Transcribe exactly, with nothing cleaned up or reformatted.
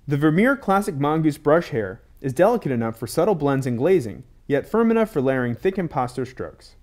The Vermeer Classic Mongoose brush hair is delicate enough for subtle blends and glazing, yet firm enough for layering thick impasto strokes.